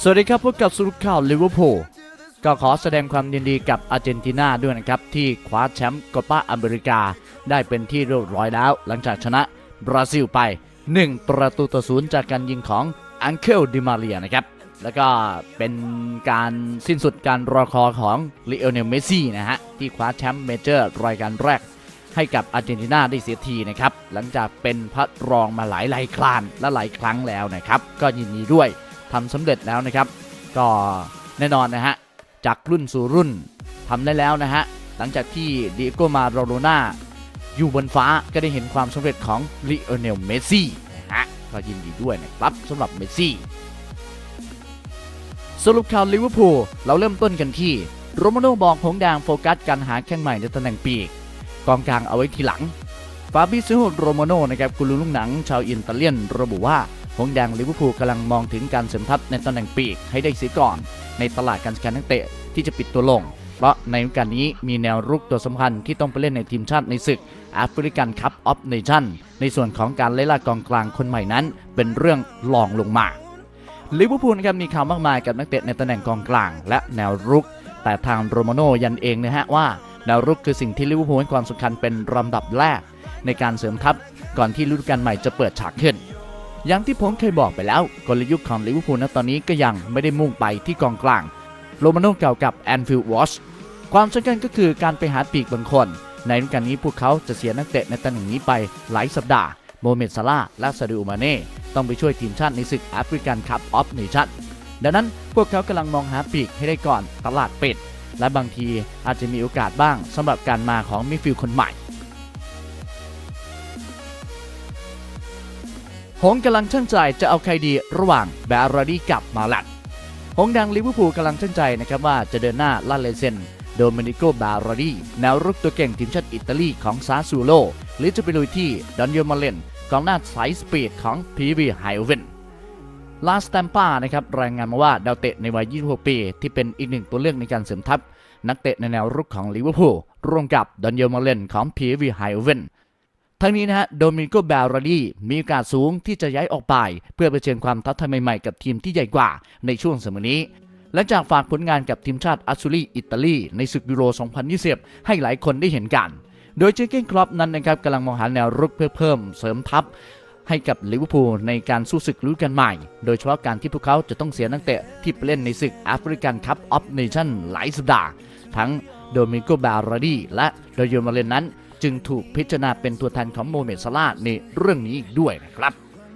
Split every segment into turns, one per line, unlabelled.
สวัสดีครับพบกับสรุปข่าวลิเวอร์พูลก็ขอแสดงความยินดีกับอาร์เจนตินาด้วยนะครับที่คว้าแชมป์โคปาอเมริกาได้เป็นที่เรียบร้อยแล้วหลังจากชนะบราซิลไป1-0จากการยิงของอังเคลดิมาเรียนะครับแล้วก็เป็นการสิ้นสุดการรอคอยของลิโอเนลเมสซี่นะฮะที่คว้าแชมป์เมเจอร์รายการแรกให้กับอาร์เจนตินาได้เสียทีนะครับหลังจากเป็นพระรองมาหลายครานและหลายครั้งแล้วนะครับก็ยินดีด้วยทำสำเร็จแล้วนะครับก็แน่นอนนะฮะจากรุ่นสู่รุ่นทำได้แล้วนะฮะหลังจากที่ดิเอโกมาราโดน่าอยู่บนฟ้าก็ได้เห็นความสำเร็จของลิโอเนลเมสซี่นะฮะก็ยินดีด้วยนะครับสำหรับเมสซี่สรุปข่าวลิเวอร์พูลเราเริ่มต้นกันที่โรมาโน่บอกหงส์แดงโฟกัสการหาแข้งใหม่ในตำแหน่งปีกกองกลางเอาไว้ทีหลังฟาบิซิโอโรมาโน่นะครับกุลูกหนังชาวอิตาเลียนระบุว่าหงส์แดงลิเวอร์พูลกำลังมองถึงการเสริมทัพในตำแหน่งปีกให้ได้เสียก่อนในตลาดการซื้อนักเตะที่จะปิดตัวลงเพราะในฤดูกาลนี้มีแนวรุกตัวสำคัญที่ต้องไปเล่นในทีมชาติในศึกแอฟริกันคัพออฟเนชั่นในส่วนของการไล่ล่ากองกลางคนใหม่นั้นเป็นเรื่องรองลงมาลิเวอร์พูลนะครับมีข่าวมากมายกับนักเตะในตำแหน่งกองกลางและแนวรุกแต่ทางโรมาโน่ยันเองนะฮะว่าแนวรุกคือสิ่งที่ลิเวอร์พูลให้ความสำคัญเป็นลำดับแรกในการเสริมทัพก่อนที่ฤดูกาลใหม่จะเปิดฉากขึ้นอย่างที่ผมเคยบอกไปแล้วกลยุทธ์ของลิเวอร์พูลณตอนนี้ก็ยังไม่ได้มุ่งไปที่กองกลางโรมาโน่กล่าวกับแอนฟิลด์วอชความสำคัญก็คือการไปหาปีกบางคนในฤดูกาลนี้พวกเขาจะเสียนักเตะในตำแหน่งนี้ไปหลายสัปดาห์โมเมดซาลาห์และซาดิโอมาเน่ต้องไปช่วยทีมชาติในศึกแอฟริกันคัพออฟเนชั่นดังนั้นพวกเขากำลังมองหาปีกให้ได้ก่อนตลาดปิดและบางทีอาจจะมีโอกาสบ้างสำหรับการมาของมิดฟิลด์คนใหม่หงส์กำลังช่างใจจะเอาใครดีระหว่างแบราดีกับมาลัดหงส์ดังลิเวอร์พูลกำลังช่างใจนะครับว่าจะเดินหน้าล่าเลเซนโดมินิโกบาราดีแนวรุกตัวเก่งทีมชาติอิตาลีของซาซูโลหรือจะไปลุยที่ดอนโยมาเลนกองหน้าสายสปีดของพีวีไฮเวนลาสแตมป้านะครับรายงานมาว่าดาวเตะในวัย26ปีที่เป็นอีกหนึ่งตัวเลือกในการเสริมทัพนักเตะในแนวรุกของลิเวอร์พูลร่วมกับดอนโยมาเลนของพีวีไฮเวนทั้งนี้นะฮะโดมินิโกบาราดีมีโอกาสสูงที่จะย้ายออกไปเพื่อเผชิญความท้าทายใหม่ๆกับทีมที่ใหญ่กว่าในช่วงสมัยนี้และจากฝากผลงานกับทีมชาติอัสซูรีอิตาลีในศึกยูโร 2020 ให้หลายคนได้เห็นกันโดยเจอร์เก้นคล็อปนั้นนะครับกำลังมองหาแนวรุกเพื่อเพิ่มเสริมทัพให้กับลิเวอร์พูลในการสู้ศึกฤดูกาลใหม่โดยเฉพาะการที่พวกเขาจะต้องเสียนักเตะที่ไปเล่นในศึกแอฟริกันคัพออฟเนชั่นหลายสัปดาห์ทั้งโดมินิโกบาราดีและโดโยมาเลนนั้นจึงถูกพิจารณาเป็นตัวแทนของโมเมดซาลาห์ในเรื่องนี้อีกด้วยนะครับ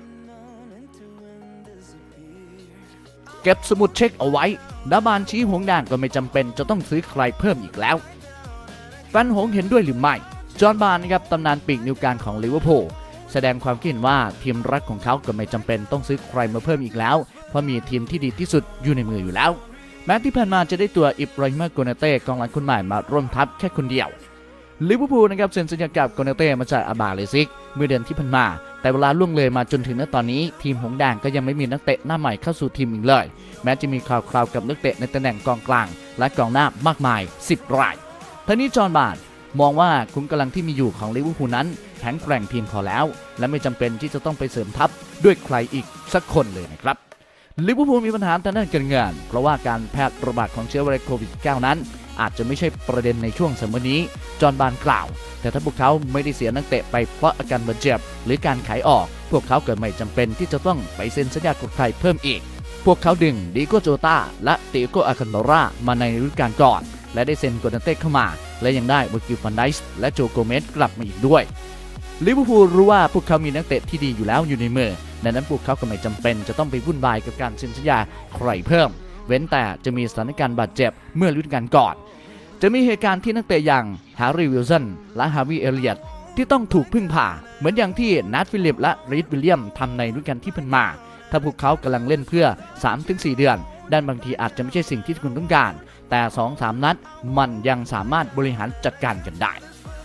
เก็บสมุดเช็คเอาไว้ดาบานชี้หงส์แดงก็ไม่จำเป็นจะต้องซื้อใครเพิ่มอีกแล้วแฟนหงส์เห็นด้วยหรือไม่จอห์นบาร์นะครับตำนานปีกนิวการของลิเวอร์พูลแสดงความคิดเห็นว่าทีมรักของเขาก็ไม่จำเป็นต้องซื้อใครมาเพิ่มอีกแล้วเพราะมีทีมที่ดีที่สุดอยู่ในมืออยู่แล้วแม้ที่ผ่านมาจะได้ตัวอิบราฮิมาโกเนเต้กองหลังคนใหม่มาร่วมทัพแค่คนเดียวลิเวอร์พูลนะครับเซ็นสัญญากับโกเนเต้มาจากอาบาเลซิกเมื่อเดือนที่ผ่านมาแต่เวลาล่วงเลยมาจนถึงณตอนนี้ทีมหงส์แดงก็ยังไม่มีนักเตะหน้าใหม่เข้าสู่ทีมอีกเลยแม้จะมีข่าวกับนักเตะในตำแหน่งกองกลางและกองหน้ามากมาย10 รายทั้งนี้จอห์นบาร์มองว่าขุมกำลังที่มีอยู่ของลิเวอร์พูลนั้นแข็งแกร่งเพียงพอแล้วและไม่จำเป็นที่จะต้องไปเสริมทัพด้วยใครอีกสักคนเลยนะครับลิเวอร์พูลมีปัญหาทางด้านการเงินเพราะว่าการแพร่ระบาดของเชื้อไวรัสโควิด -19 นั้นอาจจะไม่ใช่ประเด็นในช่วงสมัยนี้จอห์นบาร์กล่าวแต่ถ้าพวกเขาไม่ได้เสียนักเตะไปเพราะอาการบาดเจ็บหรือการขายออกพวกเขาเกิดไม่จำเป็นที่จะต้องไปเซ็นสัญญากับใครเพิ่มอีกพวกเขาดึงดิโกโจตาและติโกอาคันโดรามาในฤดูกาลก่อนและได้เซ็นโกเนเต้เข้ามาและยังได้วากิลฟันไดส์และโจโกเมสกลับมาอีกด้วยลิเวอร์พูลรู้ว่าพวกเขามีนักเตะที่ดีอยู่แล้วอยู่ในมือดังนั้นพวกเขาก็ไม่จำเป็นจะต้องไปวุ่นวายกับการเซ็นสัญญาใครเพิ่มเว้นแต่จะมีสถานการณ์บาดเจ็บเมื่อฤดูกาลก่อนจะมีเหตุการณ์ที่นักเตะอย่างแฮร์รี่วิลสันและฮาร์วีย์เอเลียตที่ต้องถูกพึ่งพาเหมือนอย่างที่นัทฟิลิปและรีดวิลเลียมทำในฤดูกาลที่ผ่านมาถ้าพวกเขากำลังเล่นเพื่อ 3-4 เดือนด้านบางทีอาจจะไม่ใช่สิ่งที่คุณต้องการแต่ 2-3 นัดมันยังสามารถบริหารจัดการกันได้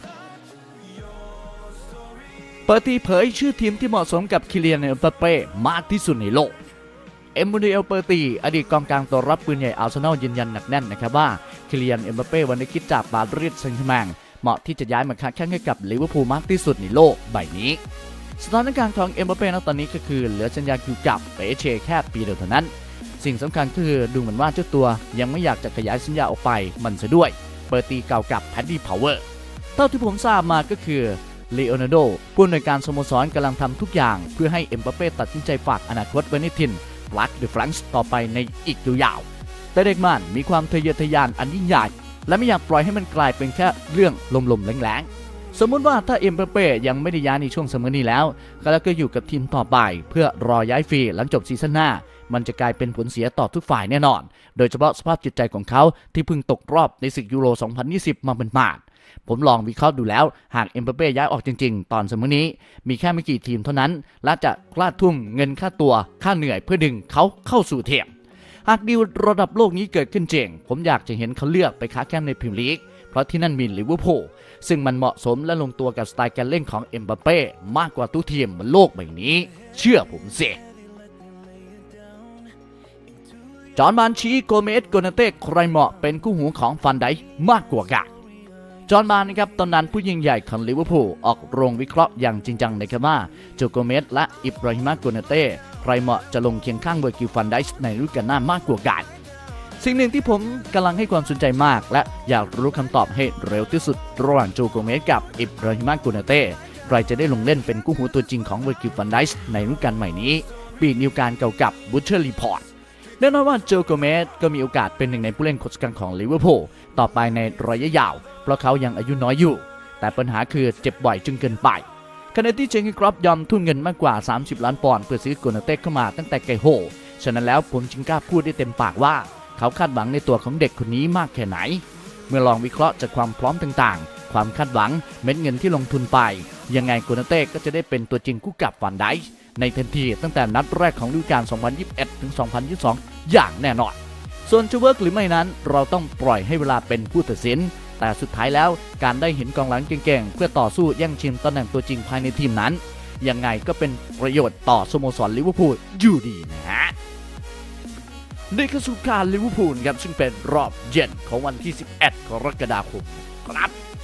เปิดที่เผยชื่อทีมที่เหมาะสมกับคิเลียน เอ็มบัปเป้มากที่สุดในโลกเอ็มบูเดลเปอร์ตีอดีตกองกลางตัวรับปืนใหญ่อาร์เซนอลยืนยันหนักแน่นนะครับว่าคิเลียน เอ็มบัปเป้วันนี้คิดจากปารีสแซงต์แชร์แมงเหมาะที่จะย้ายมาค้าแข่งให้กับลิเวอร์พูลมากที่สุดในโลกใบนี้สถานการณ์ของเอ็มบัปเป้ณตอนนี้ก็คือเหลือสัญญาอยู่กับเปเช่แค่ปีเดียวเท่านั้นสิ่งสำคัญคือดูเหมือนว่าเจ้าตัวยังไม่อยากจะขยายสัญญาออกไปมันซะด้วยเปิดตีเก่ากับแพดดี้พาวเวอร์เท่าที่ผมทราบมาก็คือลีโอนาร์โดผู้อำนวยการสโมสรกำลังทำทุกอย่างเพื่อให้เอ็มบัปเป้ตัดสินใจฝากอนาคตไว้ในถิ่นบลักเดอะฟรังส์ต่อไปในอีกยาวๆแต่เด็กมันมีความทะเยอทะยานอันยิ่งใหญ่และไม่อยากปล่อยให้มันกลายเป็นแค่เรื่องลมๆแรงๆสมมุติว่าถ้าเอ็มบัปเป้ยังไม่ได้ย้ายในช่วงซัมเมอร์นี้แล้วก็อยู่กับทีมต่อไปเพื่อรอย้ายฟรีหลังจบซีซั่นหน้ามันจะกลายเป็นผลเสียต่อทุกฝ่ายแน่นอนโดยเฉพาะสภาพจิตใจของเขาที่เพิ่งตกรอบในศึกยูโร 2020 มาเป็นหมาดผมลองวิเคราะห์ดูแล้วหากเอ็มบัปเป้ย้ายออกจริงๆตอนซัมเมอร์นี้มีแค่ไม่กี่ทีมเท่านั้นและจะกล้าทุ่มเงินค่าตัวค่าเหนื่อยเพื่อดึงเขาเข้าสู่ทีมหากดีลระดับโลกนี้เกิดขึ้นจริงผมอยากจะเห็นเขาเลือกไปค้าแข้งในพรีเมียร์ลีกเพราะที่นั่นมีลิเวอร์พูลซึ่งมันเหมาะสมและลงตัวกับสไตล์การเล่นของเอ็มบัปเป้มากกว่าทุกทีมบนโลกใบนี้เชื่อผมสิจอห์น บานชีโกเมสโกนาเต้ใครเหมาะเป็นคู่หูของฟันไดค์มากกว่ากันจอห์น บานนะครับตำนานผู้ยิ่งใหญ่ของลิเวอร์พูลออกโรงวิเคราะห์อย่างจริงจังนะครับว่าโจโกเมสและอิบราฮิมาโกนาเต้ใครเหมาะจะลงเคียงข้างเวอร์กิลฟันไดค์ในฤดูกาลหน้ามากกว่ากันสิ่งหนึ่งที่ผมกำลังให้ความสนใจมากและอยากรู้คำตอบให้เร็วที่สุดระหว่างโจโกเมสกับอิบราฮิมาโกนาเต้ใครจะได้ลงเล่นเป็นคู่หูตัวจริงของเวอร์กิลฟันไดค์ในฤดูกาลใหม่นี้ปีนิวการเก่ากับบูเชอร์รีพอร์ตแน่นอนว่าโจโกเมสก็มีโอกาสเป็นหนึ่งในผู้เล่นคนสำคัญของลิเวอร์พูลต่อไปในระยะยาวเพราะเขายังอายุน้อยอยู่แต่ปัญหาคือเจ็บบ่อยจนเกินไปขณะที่เจนกินครอปยอมทุ่มเงินมากกว่า30 ล้านปอนด์เพื่อซื้อโกนาเต้เข้ามาตั้งแต่ไกลโฮฉะนั้นแล้วผมจึงกล้าพูดได้เต็มปากว่าเขาคาดหวังในตัวของเด็กคนนี้มากแค่ไหนเมื่อลองวิเคราะห์จากความพร้อมต่างๆความคาดหวังเม็ดเงินที่ลงทุนไปยังไงโกนาเต้ก็จะได้เป็นตัวจริงคู่กับฟันไดค์ในทันทีตั้งแต่นัดแรกของฤดูกาล 2021-2022 อย่างแน่นอนส่วนจะเวิร์กหรือไม่นั้นเราต้องปล่อยให้เวลาเป็นผู้ตัดสินแต่สุดท้ายแล้วการได้เห็นกองหลังเก่งๆเพื่อต่อสู้แย่งชิงตำแหน่งตัวจริงภายในทีมนั้นยังไงก็เป็นประโยชน์ต่อสโมสรลิเวอร์พูลอยู่ดีนะฮะนี่คือสุดการลิเวอร์พูลครับซึ่งเป็นรอบเย็นของวันที่ 11 กรกฎาคมครับ